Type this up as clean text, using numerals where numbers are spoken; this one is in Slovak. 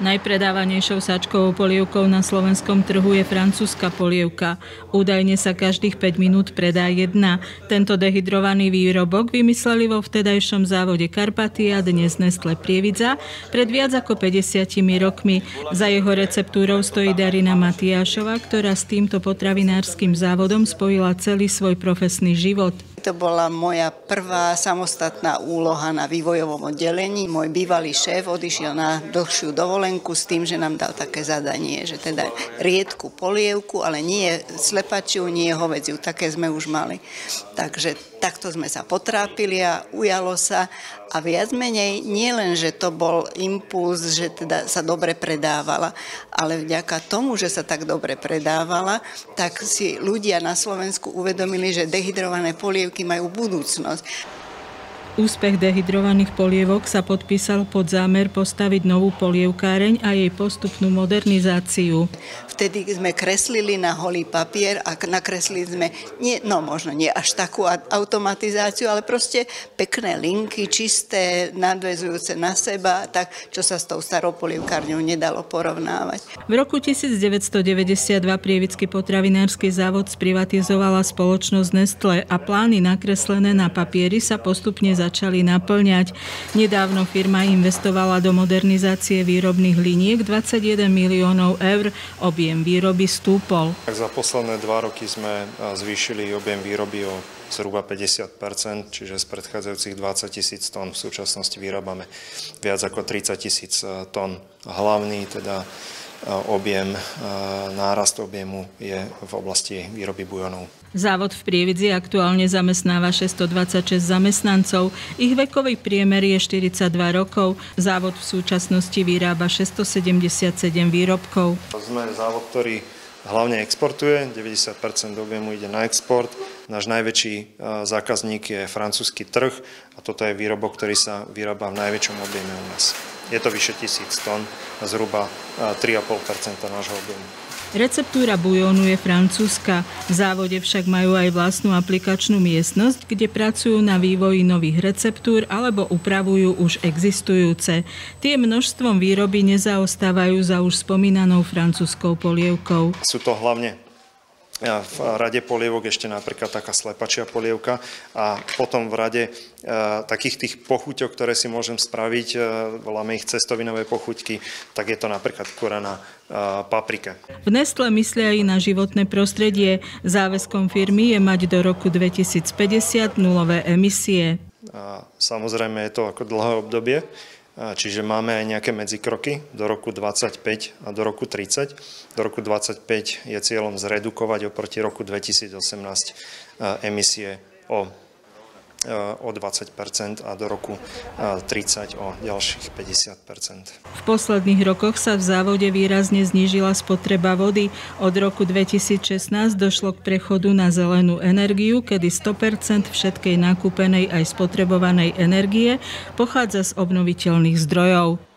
Najpredávanejšou sačkovou polievkou na slovenskom trhu je francúzska polievka. Údajne sa každých 5 minút predá jedna. Tento dehydrovaný výrobok vymysleli vo vtedajšom závode Karpatia, dnes Nestlé Prievidza, pred viac ako 50 rokmi. Za jeho receptúrou stojí Darina Matiášová, ktorá s týmto potravinárskym závodom spojila celý svoj profesný život. To bola moja prvá samostatná úloha na vývojovom oddelení. Môj bývalý šéf odišiel na dlhšiu dovolenku s tým, že nám dal také zadanie, že teda riedku polievku, ale nie slepačiu, nie hovädziu. Také sme už mali. Takže takto sme sa potrápili a ujalo sa. A viac menej nie len, že to bol impuls, že teda sa dobre predávala, ale vďaka tomu, že sa tak dobre predávala, tak si ľudia na Slovensku uvedomili, že dehydrované polievky majú budúcnosť. Úspech dehydrovaných polievok sa podpísal pod zámer postaviť novú polievkáreň a jej postupnú modernizáciu. Vtedy sme kreslili na holý papier a nakreslili sme, možno nie až takú automatizáciu, ale proste pekné linky, čisté, nadväzujúce na seba, tak čo sa s tou starou polievkárňou nedalo porovnávať. V roku 1992 Prievidsky potravinársky závod sprivatizovala spoločnosť Nestlé a plány nakreslené na papieri sa postupne začali naplňať. Nedávno firma investovala do modernizácie výrobných liniek 21 miliónov eur. Objem výroby stúpol. Za posledné 2 roky sme zvýšili objem výroby o zhruba 50%, čiže z predchádzajúcich 20 000 tón v súčasnosti vyrábame viac ako 30 000 tón. Hlavný teda nárast objemu je v oblasti výroby bujonov. Závod v Prievidzi aktuálne zamestnáva 626 zamestnancov. Ich vekový priemer je 42 rokov. Závod v súčasnosti vyrába 677 výrobkov. Sme závod, ktorý hlavne exportuje, 90% objemu ide na export. Náš najväčší zákazník je francúzsky trh a toto je výrobok, ktorý sa vyrába v najväčšom objeme u nás. Je to vyše 1000 tón a zhruba 3,5% nášho objemu. Receptúra bujónu je francúzska. V závode však majú aj vlastnú aplikačnú miestnosť, kde pracujú na vývoji nových receptúr alebo upravujú už existujúce. Tie množstvom výroby nezaostávajú za už spomínanou francúzskou polievkou. Sú to hlavne v rade polievok ešte napríklad taká slepačia polievka a potom v rade takých tých pochuťok, ktoré si môžem spraviť, voláme ich cestovinové pochuťky, tak je to napríklad kura na paprike. V Nestlé myslia aj na životné prostredie. Záväzkom firmy je mať do roku 2050 nulové emisie. Samozrejme je to ako dlhé obdobie. Čiže máme aj nejaké medzikroky do roku 25 a do roku 30. Do roku 25 je cieľom zredukovať oproti roku 2018 emisie o 20% a do roku 30 o ďalších 50%. V posledných rokoch sa v závode výrazne znížila spotreba vody. Od roku 2016 došlo k prechodu na zelenú energiu, kedy 100% všetkej nakúpenej aj spotrebovanej energie pochádza z obnoviteľných zdrojov.